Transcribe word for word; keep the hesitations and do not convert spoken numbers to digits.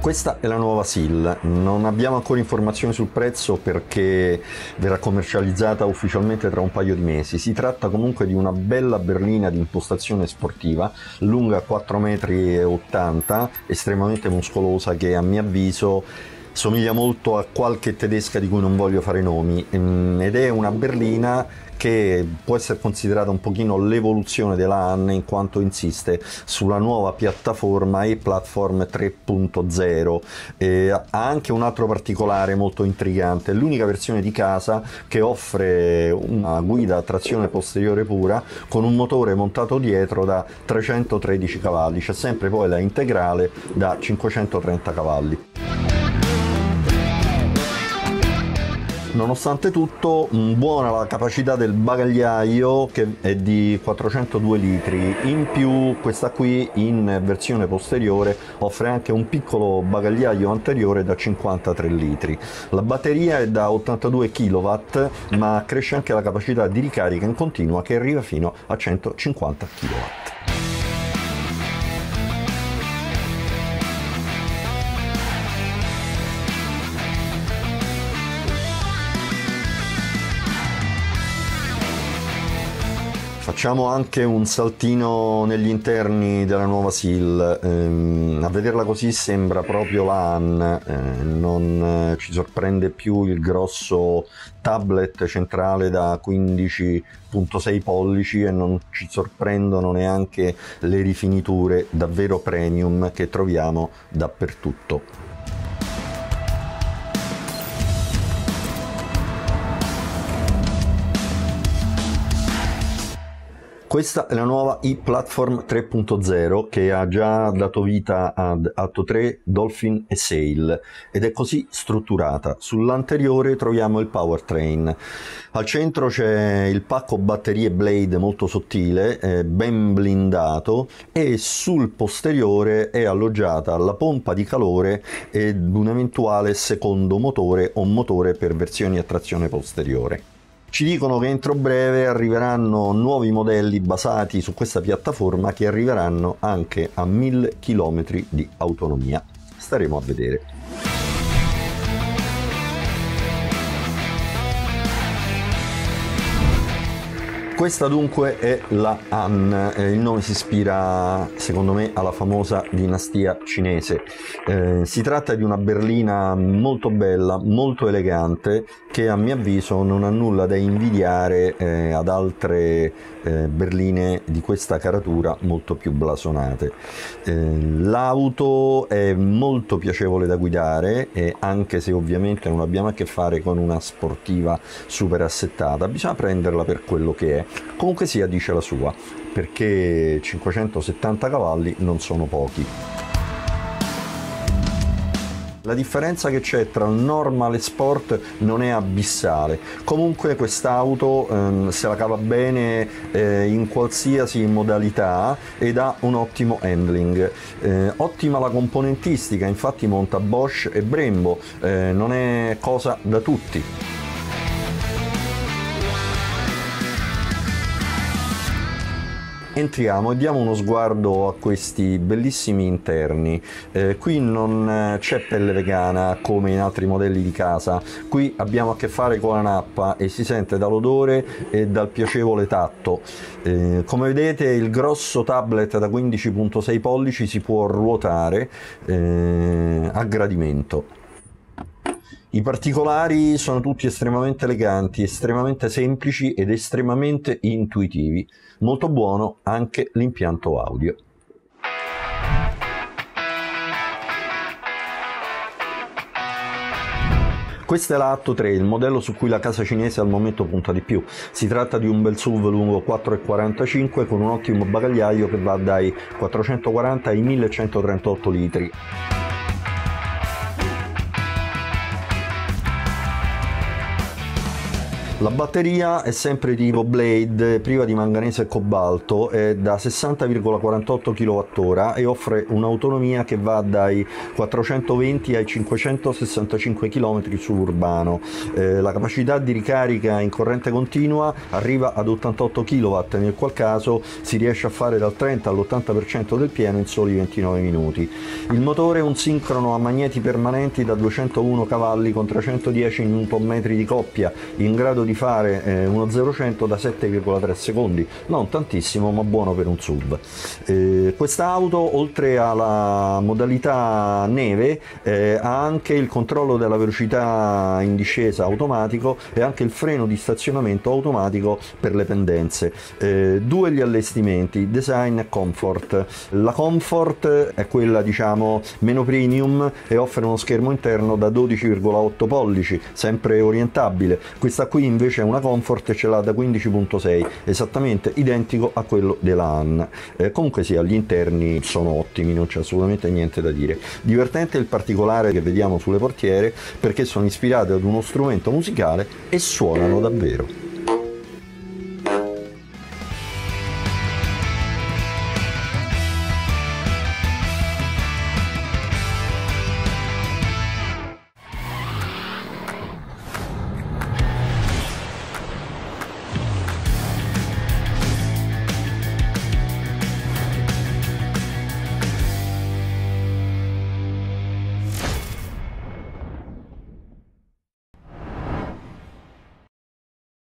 Questa è la nuova S I L, non abbiamo ancora informazioni sul prezzo perché verrà commercializzata ufficialmente tra un paio di mesi. Si tratta comunque di una bella berlina di impostazione sportiva, lunga quattro metri e ottanta, estremamente muscolosa, che a mio avviso somiglia molto a qualche tedesca di cui non voglio fare nomi, ed è una berlina che può essere considerata un pochino l'evoluzione della A N, in quanto insiste sulla nuova piattaforma e-Platform tre punto zero. Eh, ha anche un altro particolare molto intrigante: è l'unica versione di casa che offre una guida a trazione posteriore pura con un motore montato dietro da trecentotredici cavalli, c'è sempre poi la integrale da cinquecentotrenta cavalli. Nonostante tutto, buona la capacità del bagagliaio, che è di quattrocentodue litri. In più, questa qui in versione posteriore offre anche un piccolo bagagliaio anteriore da cinquantatré litri. La batteria è da ottantadue chilowatt, ma cresce anche la capacità di ricarica in continua, che arriva fino a centocinquanta chilowatt. Facciamo anche un saltino negli interni della nuova S I L. Ehm, a vederla così sembra proprio la A N, eh, non ci sorprende più il grosso tablet centrale da quindici virgola sei pollici e non ci sorprendono neanche le rifiniture davvero premium che troviamo dappertutto. Questa è la nuova e-Platform tre punto zero, che ha già dato vita ad Atto tre, Dolphin e Sail, ed è così strutturata. Sull'anteriore troviamo il powertrain. Al centro c'è il pacco batterie Blade molto sottile, eh, ben blindato, e sul posteriore è alloggiata la pompa di calore ed un eventuale secondo motore o motore per versioni a trazione posteriore. Ci dicono che entro breve arriveranno nuovi modelli basati su questa piattaforma, che arriveranno anche a mille chilometri di autonomia. Staremo a vedere. Questa dunque è la Han, eh, il nome si ispira secondo me alla famosa dinastia cinese. Eh, si tratta di una berlina molto bella, molto elegante, che a mio avviso non ha nulla da invidiare eh, ad altre eh, berline di questa caratura molto più blasonate. Eh, l'auto è molto piacevole da guidare, e anche se ovviamente non abbiamo a che fare con una sportiva super assettata, bisogna prenderla per quello che è. Comunque sia, dice la sua, perché cinquecentosettanta cavalli non sono pochi. La differenza che c'è tra il normal e sport non è abissale. Comunque quest'auto ehm, se la cava bene eh, in qualsiasi modalità ed ha un ottimo handling. Eh, ottima la componentistica, infatti monta Bosch e Brembo, eh, non è cosa da tutti. Entriamo e diamo uno sguardo a questi bellissimi interni. Eh, qui non c'è pelle vegana come in altri modelli di casa, qui abbiamo a che fare con la nappa e si sente dall'odore e dal piacevole tatto. Eh, come vedete, il grosso tablet da quindici virgola sei pollici si può ruotare eh, a gradimento. I particolari sono tutti estremamente eleganti, estremamente semplici ed estremamente intuitivi. Molto buono anche l'impianto audio. Questa è la Atto tre, il modello su cui la casa cinese al momento punta di più. Si tratta di un bel S U V lungo quattro virgola quarantacinque con un ottimo bagagliaio che va dai quattrocentoquaranta ai millecentotrentotto litri. La batteria è sempre di tipo Blade, priva di manganese e cobalto, è da sessanta virgola quarantotto chilowattora e offre un'autonomia che va dai quattrocentoventi ai cinquecentosessantacinque chilometri sull'urbano. Eh, la capacità di ricarica in corrente continua arriva ad ottantotto chilowatt, nel qual caso si riesce a fare dal trenta all'ottanta per cento del pieno in soli ventinove minuti. Il motore è un sincrono a magneti permanenti da duecentouno cavalli con trecentodieci newton metri di coppia, in grado di di fare eh, uno zero cento da sette virgola tre secondi, non tantissimo ma buono per un S U V. Eh, questa auto, oltre alla modalità neve, eh, ha anche il controllo della velocità in discesa automatico e anche il freno di stazionamento automatico per le pendenze. Eh, due gli allestimenti, design e comfort. La comfort è quella diciamo meno premium e offre uno schermo interno da dodici virgola otto pollici, sempre orientabile. Questa qui invece è una comfort e ce l'ha da quindici virgola sei, esattamente identico a quello della Han. Eh, comunque sia, gli interni sono ottimi, non c'è assolutamente niente da dire. Divertente il particolare che vediamo sulle portiere, perché sono ispirate ad uno strumento musicale e suonano davvero.